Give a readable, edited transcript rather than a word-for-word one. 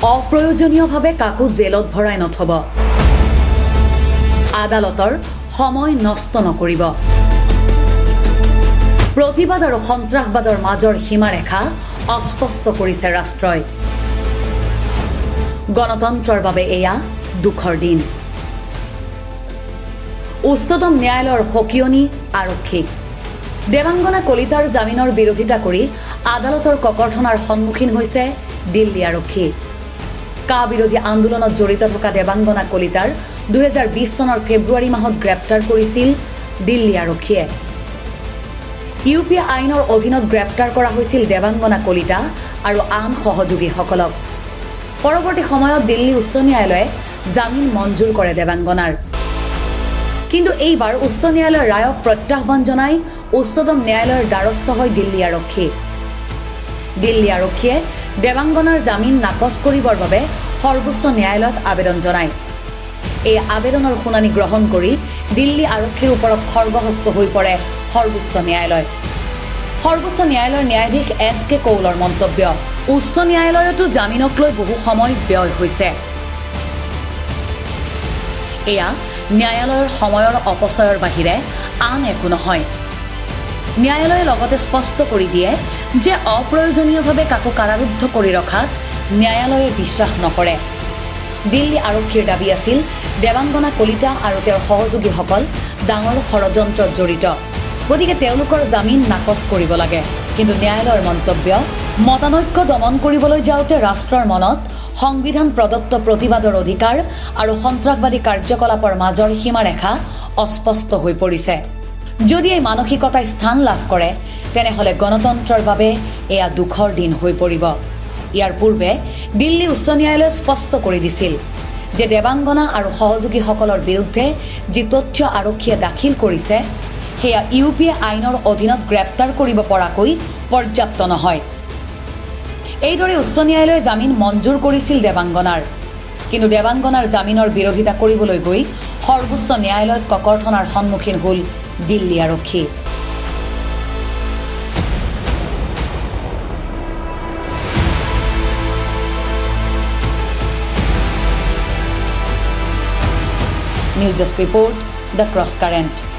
অপ্ৰয়োজনীয়ভাৱে কাকো জেলত ভৰাই নথব আদালতৰ সময় নষ্ট নকৰিব প্ৰতিবাদ আৰু সন্ত্ৰাসবাদৰ মাজৰ সীমাৰেখা অস্পষ্ট কৰিছে ৰাষ্ট্ৰই গণতন্ত্ৰৰ বাবে এয়া দুখৰ দিন উচ্চতম ন্যায়ালয়ৰ সকিয়নি আৰক্ষীক দেৱাংগনা কলিতাৰ জামিনৰ বিৰোধিতা কৰি আদালতৰ ককৰ্থনাৰ সন্মুখীন হৈছে দিল্লী আৰক্ষী কা বিৰোধী আন্দোলনত জড়িত থকা দেৱাংগনা কলিতাৰ 2020 চনৰ ফেব্ৰুৱাৰী মাহত গ্ৰেপ্তাৰ কৰিছিল দিল্লী আৰক্ষীয়ে ইউপি আইনৰ অধীনত গ্ৰেপ্তাৰ কৰা হৈছিল দেৱাংগনা কলিতা আৰু আন সহযোগীসকলক পৰৱৰ্তী সময়ত দিল্লী উচ্চ ন্যায়ালয়ে জামিন মঞ্জুৰ কৰে দেৱাংগনাৰ কিন্তু এইবাৰ উচ্চ ন্যায়ালয়ৰ ৰায়ক প্ৰত্যাহ্বান জনাই উচ্চতম ন্যায়ালয়ৰ দ্বাৰস্থ হয় দিল্লী আৰক্ষীয়ে দেৱাংগনাৰ জামিন নাকচ কৰিবৰ বাবে সৰ্বোচ্চ ন্যায়ালয়ত আবেদন জনায় এই আবেদনৰ শুনানি গ্ৰহণ কৰি দিল্লী আৰক্ষীৰ ওপৰত খৰ্গহস্ত হৈ পৰে সৰ্বোচ্চ ন্যায়ালয়ৰ ন্যায়াধীশ SK কৌলৰ মন্তব্য উচ্চ ন্যায়ালয়তো জামিনক লৈ বহু সময় ব্যয় হৈছে এয়া ন্যায়ালয়ৰ সময়ৰ অপচয়ৰ বাহিৰে আন একো নহয় ন্যায়ালয়ে লগতে স্পষ্ট কৰি দিয়ে যে অপ্ৰয়োজনীয়ভাৱে কাকো কাৰাৰুদ্ধ কৰি ৰখাত ন্যায়ালয়ে বিশ্বাস নকৰে দিল্লী আৰক্ষীৰ দাবী আছিল দেৱাংগনা কলিতা আৰু তেওঁৰ সহযোগীসকল ডাঙৰ ষড়যন্ত্ৰত জড়িত গতিকে তেওঁলোকৰ জামিন নাকচ কৰিব লাগে কিন্তু ন্যায়ালয়ৰ মন্তব্য মতানৈক্য দমন কৰিবলৈ যাওঁতে ৰাষ্ট্ৰৰ মনত সংবিধান প্ৰদত্ত প্ৰতিবাদৰ অধিকাৰ আৰু সন্ত্ৰাসবাদী কাৰ্যকলাপৰ মাজৰ সীমাৰেখা অস্পষ্ট হৈ পৰিছে যদি এই মানসিকতাই স্থান লাভ কৰে তেনেহলে গণতন্ত্ৰৰ বাবে এয়া দুখৰ দিন হৈ পৰিব ইয়াৰ পূৰ্বে দিল্লী উচ্চ ন্যায়ালয়ে স্পষ্ট কৰি দিছিল যে দেৱাংগনা আৰু সহযোগীসকলৰ বিৰুদ্ধে যি তথ্য আৰক্ষীয়ে দাখিল কৰিছে সেয়া ইউপি আইনৰ অধীনত গ্ৰেপ্তাৰ কৰিব পৰাকৈ পৰ্যাপ্ত নহয় এইদৰে উচ্চ ন্যায়ালয়ে জামিন মঞ্জুৰ কৰিছিল দেৱাংগনাৰ কিন্তু দেৱাংগনাৰ জামিনৰ বিৰোধিতা কৰিবলৈ গৈ সৰ্বোচ্চ ন্যায়ালয়ত ককৰ্থনাৰ সন্মুখীন হ'ল দিল্লী আৰক্ষী News Desk Report, The Cross Current.